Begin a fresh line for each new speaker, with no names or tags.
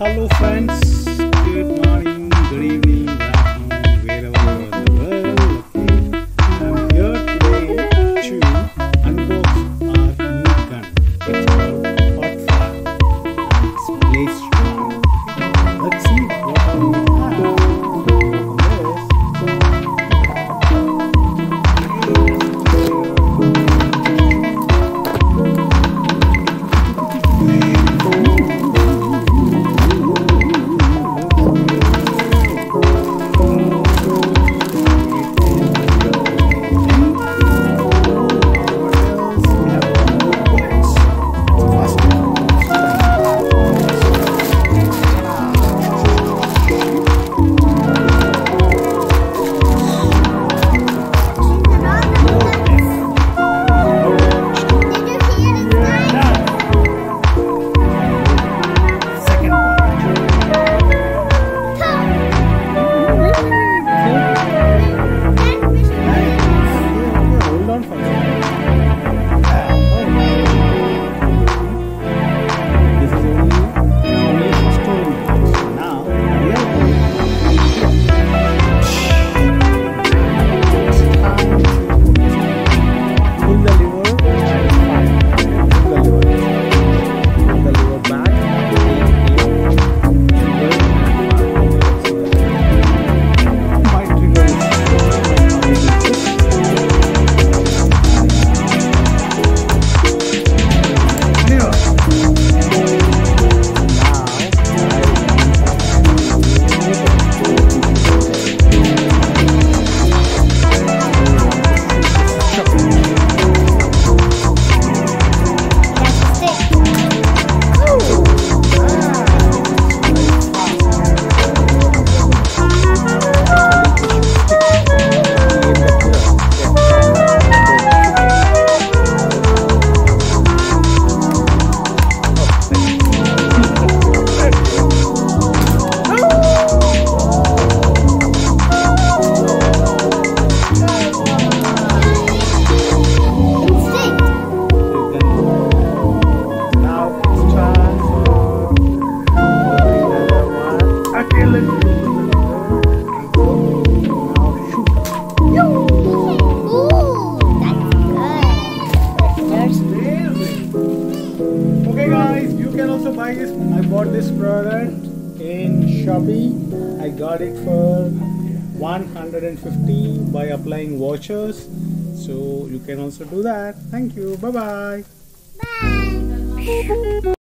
Hello friends, good morning, good evening, good afternoon, wherever you are in the world. Okay, I'm here today to unbox our new gun. It's called Hot Fire and it's blazed strong. Let's see what all we have. Okay guys, you can also buy this. I bought this product in Shopee. I got it for 150 by applying vouchers. So you can also do that. Thank you. Bye bye.
Bye.